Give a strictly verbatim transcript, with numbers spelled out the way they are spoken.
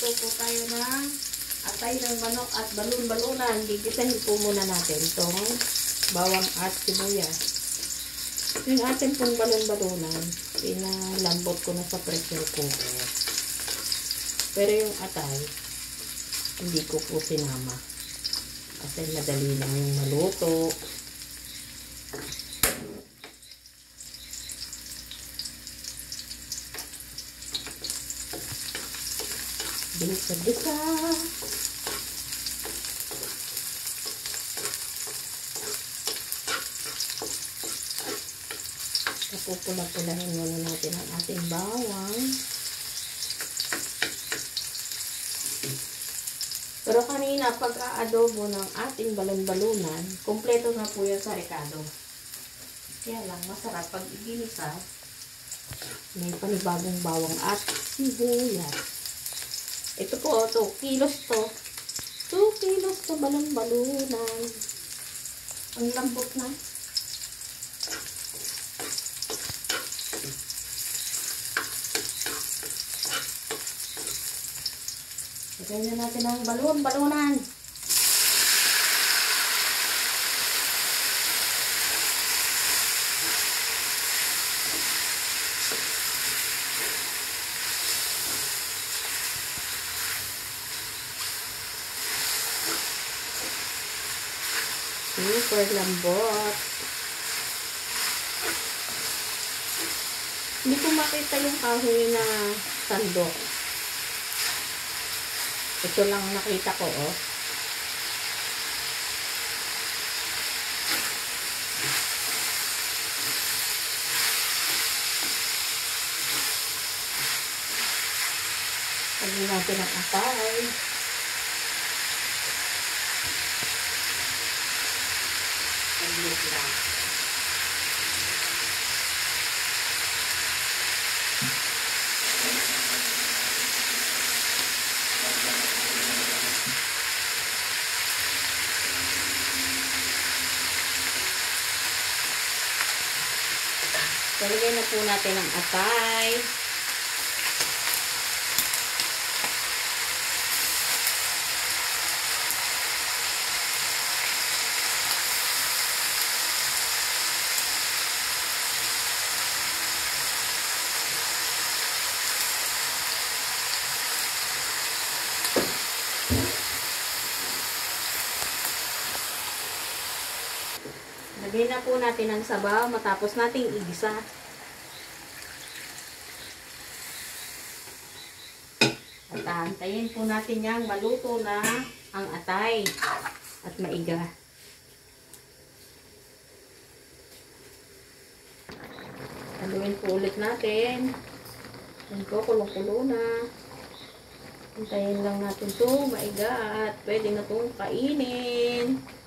Magluluto po tayo ng atay ng manok at balon-balunan. Gigisahin po muna natin itong bawang at sibuyas. Yung atin pong balon-balunan, pinalambot ko na sa pressure cooker. Pero yung atay, hindi ko po sinama. Kasi madali lang yung maluto. Bisa-bisa. Napupula-pulahin muna natin ang ating bawang. Pero kanina, pag-aadobo ng ating balon-balunan, kompleto na po yan sa rekado. Kaya lang, masarap pag iginisa, may panibagong bawang at sibuyas. Ito po, two kilos to. two kilos to balon-balunan. Ang lambot na. Lagyan na natin ang balon-balunan. Super lambot. Hindi ko makita yung kahoy na sandok. Ito lang nakita ko, oh. Lagyan natin ang atay. Saglit lang. Lagyan na po natin ang atay. Lagyan na po natin ang sabaw matapos nating igisa. At aantayin po natin yung maluto na ang atay at maiga. Haluin po ulit natin. Yan po, kulong-kulo na. Antayin lang natin ito maiga at pwede na itong kainin.